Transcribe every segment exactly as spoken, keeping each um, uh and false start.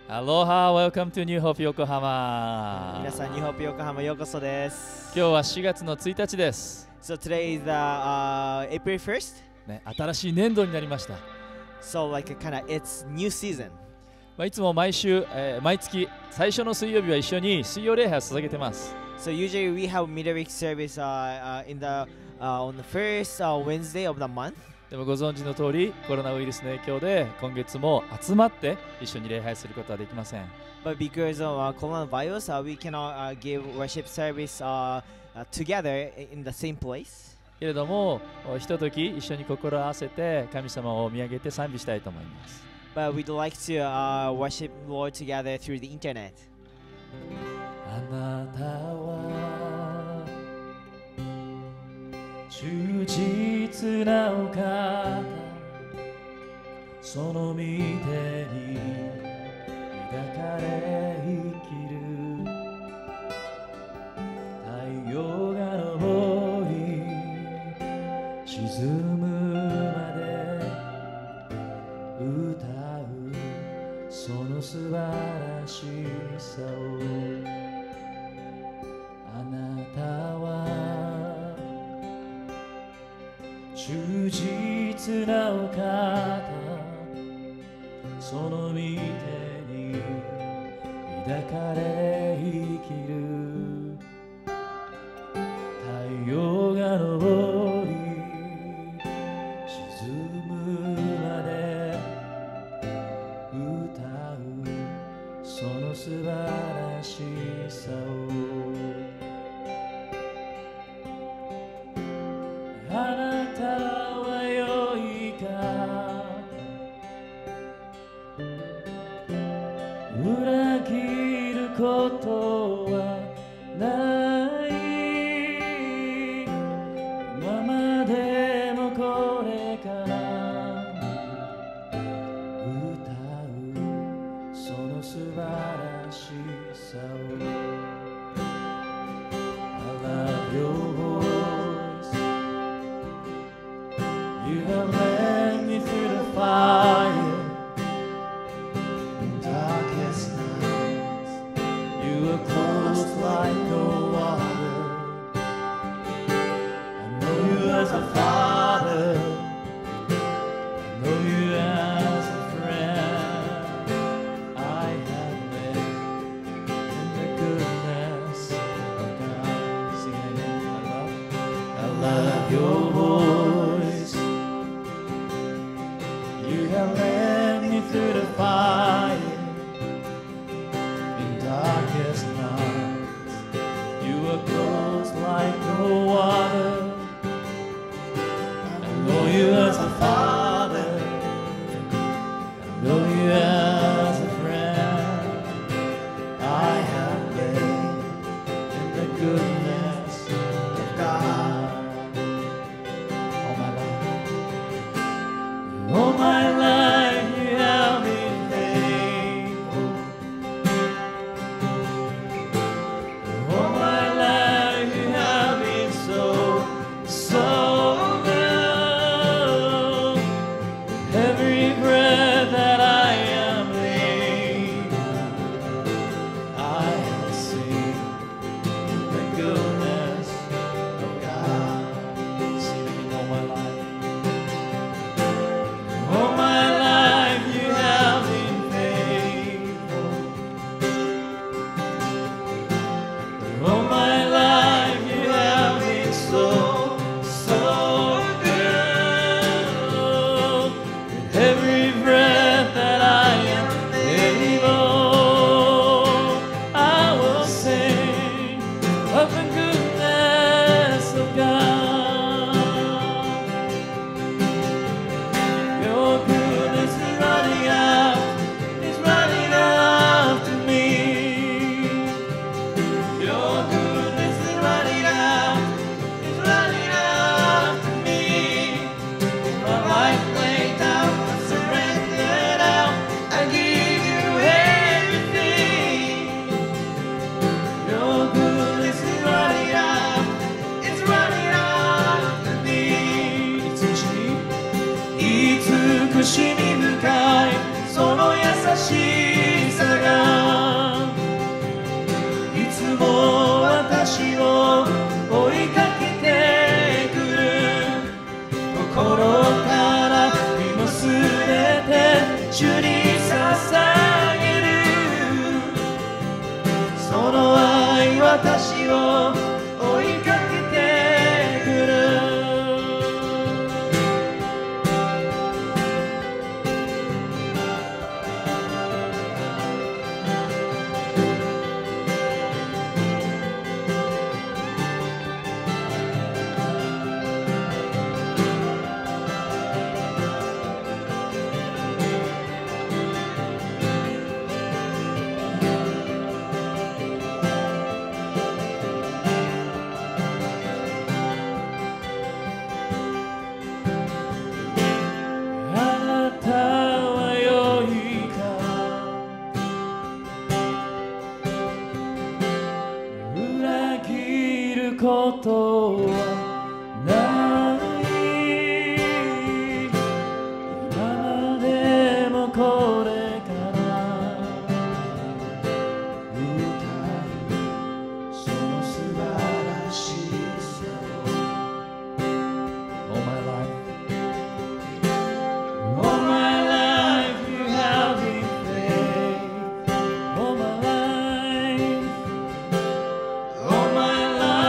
Aloha, welcome to New Hope 横浜。 皆さん、ニューホープ横浜ようこそです。 今日はしがつのついたちです。 So today is the、uh, April first. ね、新しい年度になりました。 So like kind of it's new season. まあ、いつも毎週、えー、毎月最初の水曜日は一緒に水曜礼拝を捧げてます。 So usually we have midweek service、uh, uh, in the、uh, on the first、uh, Wednesday of the month. でもご存知の通り、コロナウイルスの影響で今月も集まって一緒に礼拝することはできません。 But because of、uh, coronavirus, uh, we cannot、uh, give worship service、uh, uh, together in the same place. けれども、ひととき一緒に心を合わせて神様を見上げて賛美したいと思います。 But we'd like to、uh, worship Lord together through the internet. あなたは忠実なお方、その御手に抱かれ生きる。太陽が昇り沈むまで歌うその素晴らしさを。あなたは忠実なお方、その御手に抱かれ生きる。太陽が昇り沈むまで歌うその素晴らしさを。あなたは良いか、裏切ることはない。今までもこれから歌うその素晴らしさを。I love your voice. You have led me through the fire in darkest nights. You are close like no other. I know you as a father. I know you as a friend. I have lived in the goodness of God. Sing it again. I love, I love your voice. You have led me through the fire in darkest nights. You are close like no other. I know you as a father. I know you as a friend. I have lived in the goodness of God. All my life, all my life you have been faithful. All my life you have been so, so good. Every breath that I am able, I have seen the goodness of God. See it all my life. All my life you have been faithful. All my life you have been so, so good. With every breath that I am able, I will sing of the goodness of God. Your goodness is running out, is running after me. Your goodness is running out, is running after me. My life laid down, I surrendered out, I give you everything. Your goodness is running out, it's running after me. 慈しみ深いその優しさがいつも私を追いかけてくる。心から今すべて主に捧げる。その愛私を追いかけてくる。ことはない今までもこれから歌うその素晴らしさ All my life All my life you have been faithful All my life All my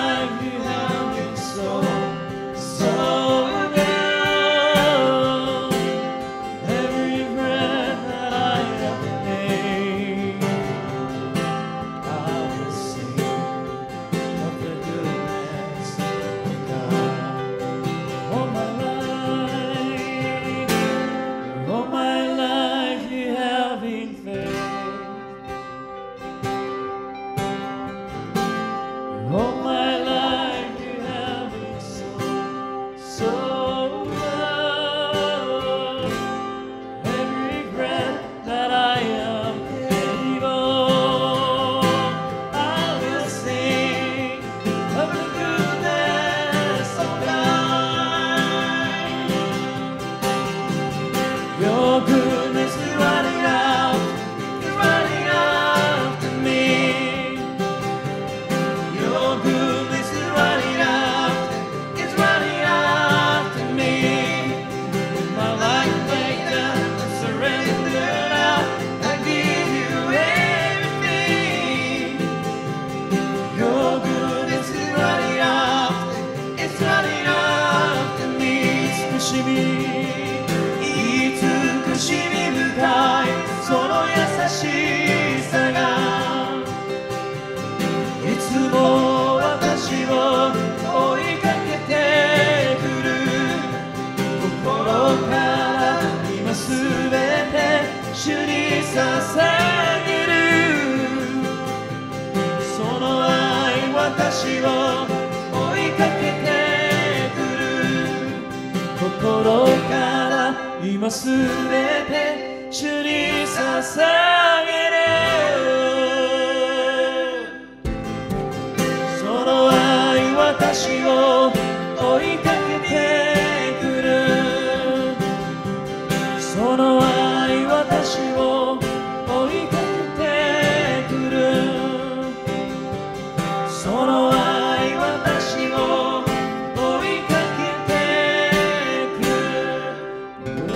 All my life you have been so, so good. Every breath that I am able, I will sing of the goodness of God. Your goodness is running out, is running out to me. Goodness is running out, it's running out to me. With my life laid down, I surrender now, I give you everything. Your goodness is running out, it's running out to me. 慈しみ、慈しみ深い、その優しさがいつも私を追いかけてくる。心から今すべて主に捧げる。その愛私を追いかけてくる。心から今すべて主に捧げる。私を追いかけてくる。その愛私を追いかけてくる。その愛私を追いかけてくる。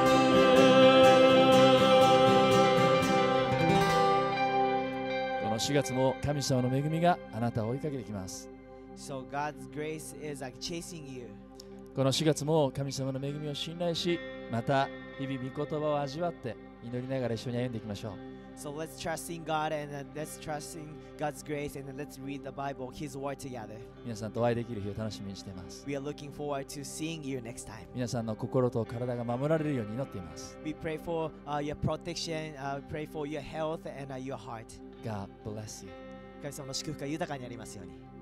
このしがつも神様の恵みがあなたを追いかけてきます。 So God's grace is like chasing you. このしがつも神様の恵みを信頼し、また日々御言葉を味わって祈りながら一緒に歩んでいきましょう。 So let's trust in God and uh, let's trust in God's grace and let's read the Bible, His Word together. 皆さんとお会いできる日を楽しみにしています。 We are looking forward to seeing you next time. 皆さんの心と体が守られるように祈っています。 We pray for uh, your protection, uh, pray for your health and uh, your heart. God bless you. 神様の祝福が豊かにありますように。